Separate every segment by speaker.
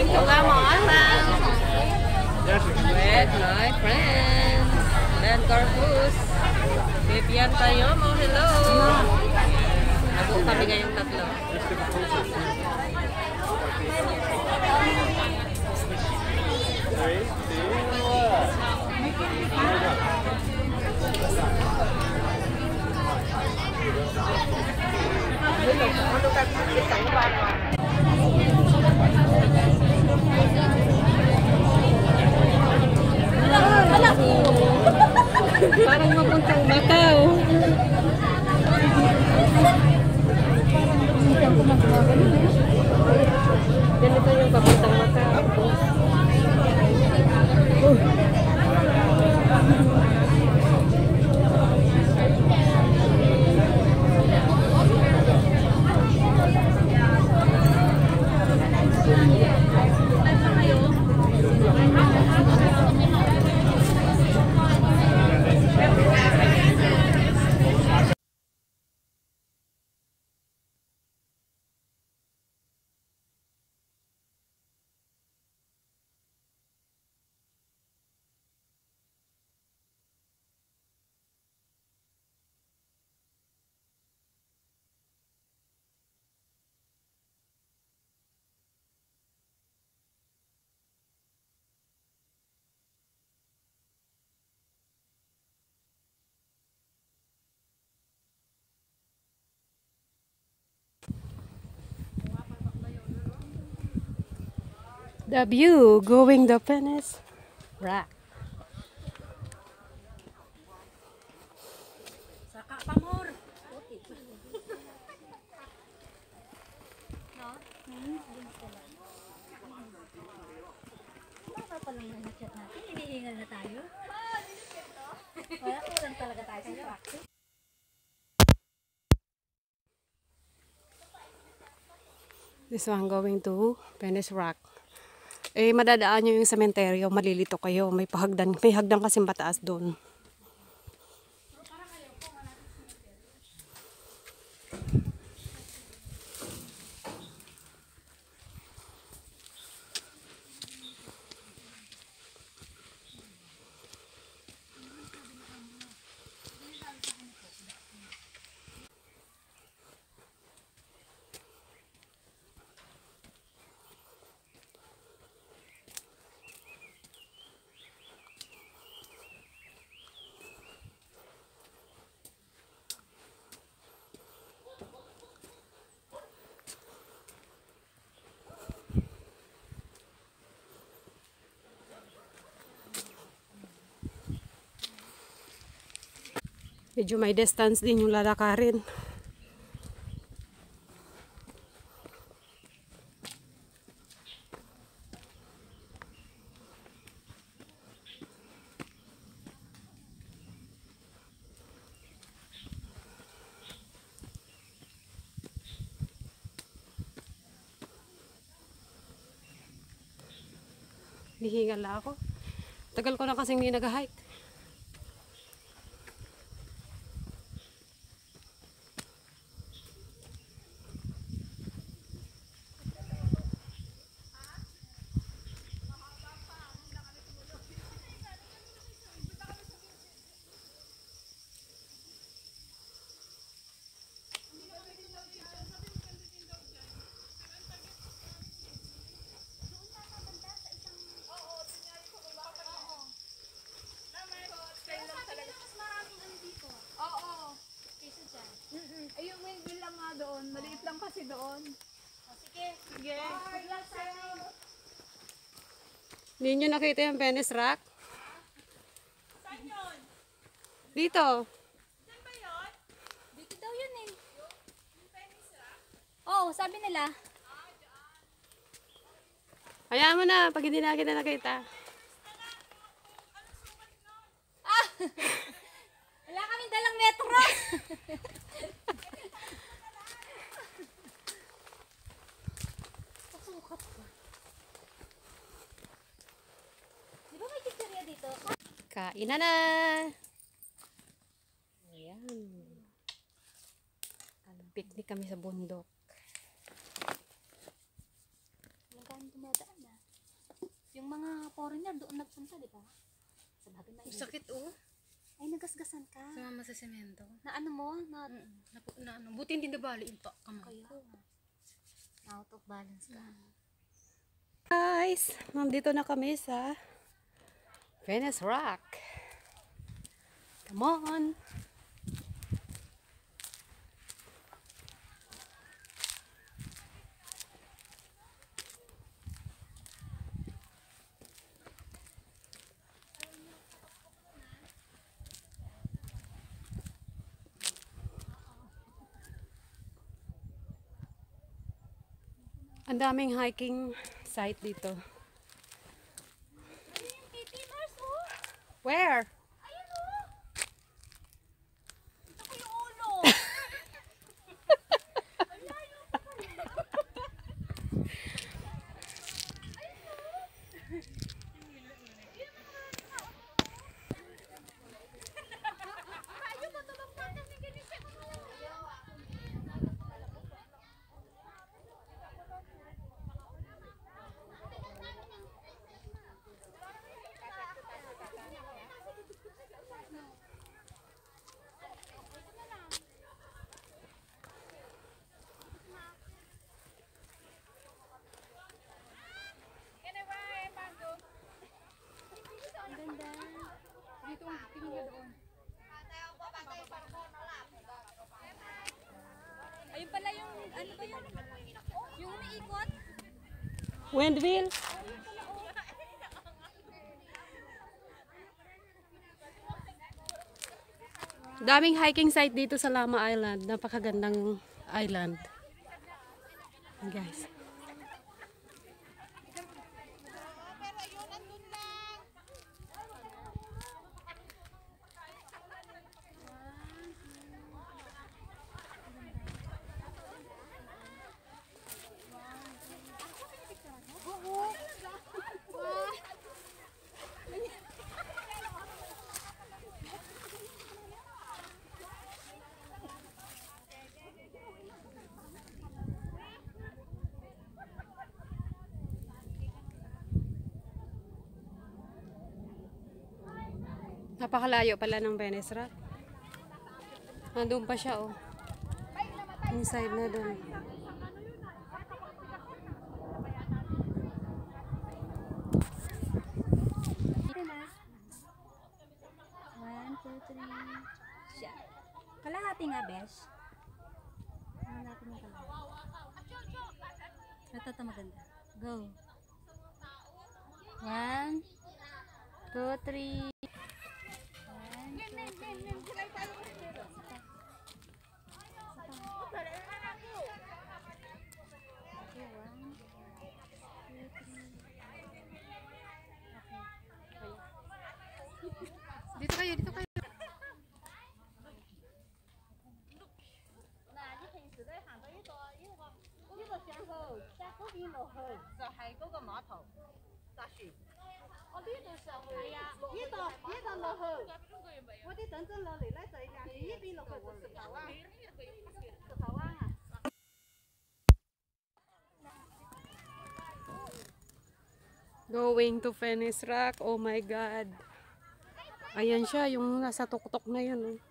Speaker 1: going to Lamma Island with my friends. Ben Carpus. Bibian tayo mo. Hello. Nabuo kami ngayong tatlo. Parang mapuntang Macau. Ganito yung papuntang Macau. The view going the finish rack.
Speaker 2: Saka pamor. No? Baka pa lang na chat natin. Hinihingal na tayo. Wala ko lang talaga tayo sa practice.
Speaker 1: This one going to finish rack. Eh, madadaan nyo yung sementeryo, malilito kayo. May hagdan kasi mataas doon. Medyo may distance din yung lalakarin. Hihingal na ako. Tagal ko na kasing hindi nag-hike.
Speaker 2: Ayun, windmill lang nga doon. Maliit lang kasi doon. Oh, sige. Sige.
Speaker 1: Hindi nyo nakita yung finish rack?
Speaker 2: Saan yun?
Speaker 1: Dito.
Speaker 2: Saan ba yun? Dito daw yun eh. Yung penis rack? Oo, sabi nila.
Speaker 1: Hayaan mo na, pag hindi na kita nakita.
Speaker 2: Ah! Wala kaming dalang metro! Pasukat ka. Di ba may pizzeria dito?
Speaker 1: Kain na na! Ayan. Picnic kami sa bundok.
Speaker 2: Magkano dumadaan na? foreigner doon nagpunta, di ba? Sa bagay may
Speaker 1: Sakit oh.
Speaker 2: Ay, nagasgasan ka.
Speaker 1: Sumama sa semento.
Speaker 2: Na ano mo? Na
Speaker 1: Ano, buti hindi nabali yung kamay.
Speaker 2: Kaya, out of balance ka.
Speaker 3: Guys, nandito na kami sa Venice Rock. Come on! Ang daming hiking site dito.
Speaker 2: Ayun, Titi Mars, oh!
Speaker 3: Where?
Speaker 2: Ayun, oh! Ito ko yung ulo! Ang layo pa pala. Ayun, oh! Ayun, matulog na kami ganyan siya. Ayun pala yung, ano ba yun? Yung umiikot?
Speaker 3: Windmill? Daming hiking site dito sa Lamma Island. Napakagandang island. Guys. Napakalayo pala ng Venice Rock. Nandun pa siya, oh. Inside na dun.
Speaker 2: Dito na. 1, 2, 3. Siya. Kalahati nga, besh. Ano natin yung kalahati? Ito maganda. Go. 1, 2, 3.
Speaker 3: Dito kayo, dito kayo. Going to Venice Rock. Oh my God. Ayan siya, yung nasa tuktok na yun. Oh.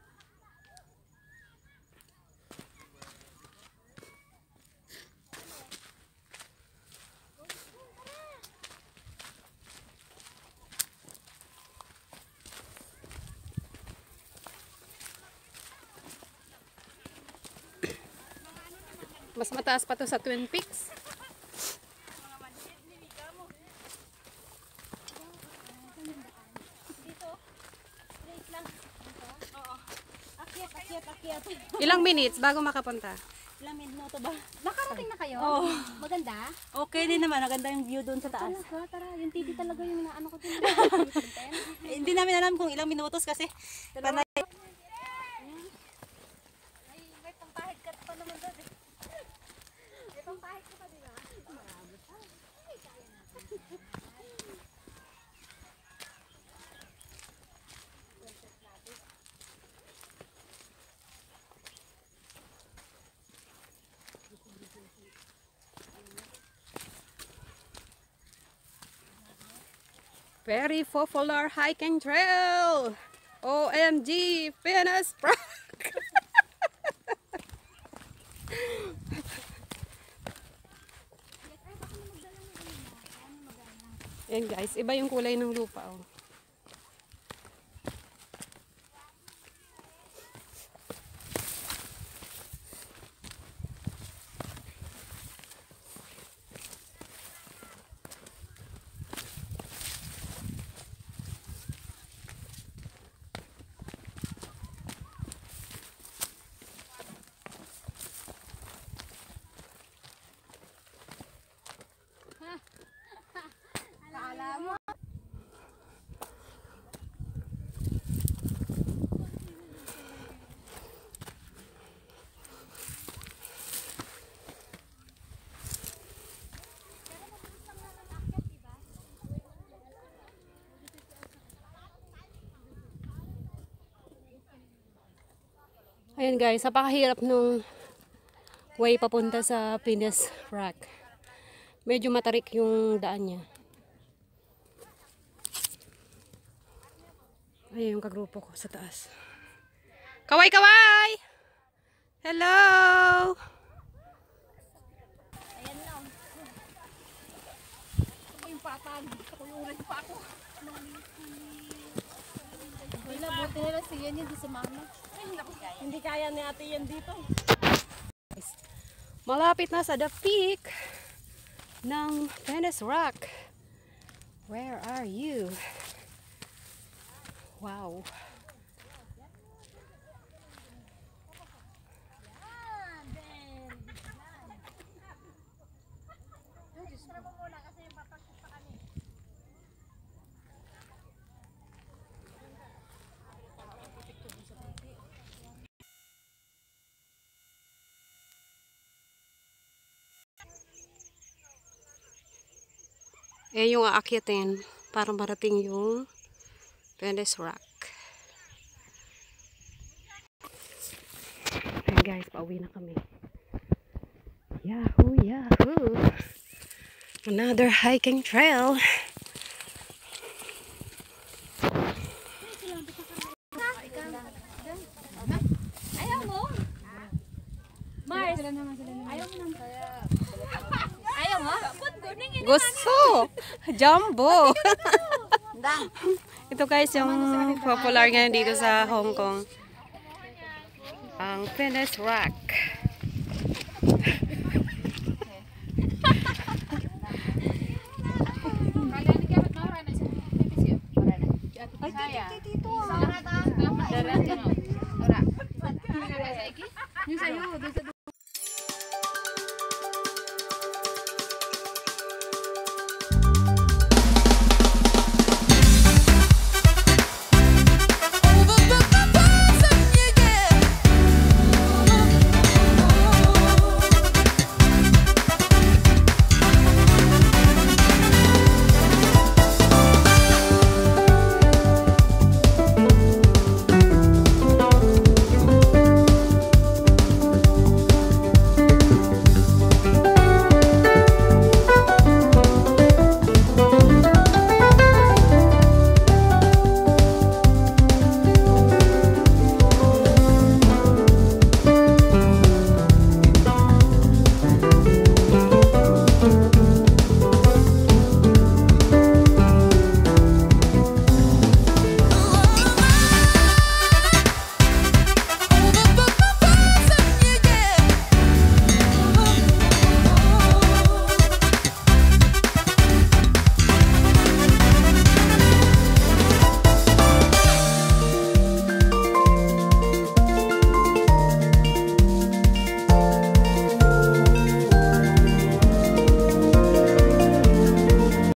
Speaker 3: Mas mataas pa to sa Twin Peaks.
Speaker 2: Akyat.
Speaker 3: Ilang minutes bago makapunta?
Speaker 2: Ilang minuto ba? Nakarating na kayo? Oo. Maganda?
Speaker 4: Okay din naman, maganda yung view doon sa taas.
Speaker 2: Talaga, tara. Yung titi talaga yung inaano ko din.
Speaker 4: Hindi namin alam kung ilang minutos kasi panay.
Speaker 2: Ay, may pampahid ka pa naman doon eh. May pampahid ka pa din ah. Marami pa. Ay, kaya natin.
Speaker 3: Very popular hiking trail. OMG, Venus Rock. Ayan guys, iba yung kulay ng lupa. Oh. Ayan guys, napakahirap nung way papunta sa Venus Rock. Medyo matarik yung daan niya. Ayan yung kagrupo ko sa taas. Kaway, kaway! Hello!
Speaker 2: Ayan na. Ako yung patag. Ako yung ulit pa ako. Wala, buti nila siya hindi si mama. Hindi kaya ni ate yan dito.
Speaker 3: Malapit na sa the peak ng Venus Rock. Where are you? Wow. Eh yung aakyatin para marating yung Venus Rock. Ayan guys, pauwi na kami. Yahoo, yahoo! Another hiking trail.
Speaker 2: Ayaw mo? Mars. Ayaw mo nang kaya. Ayaw mo?
Speaker 3: Gusto! Jumbo! Ito guys, yung popular ngayon dito sa Hong Kong. Ang Venus Rock.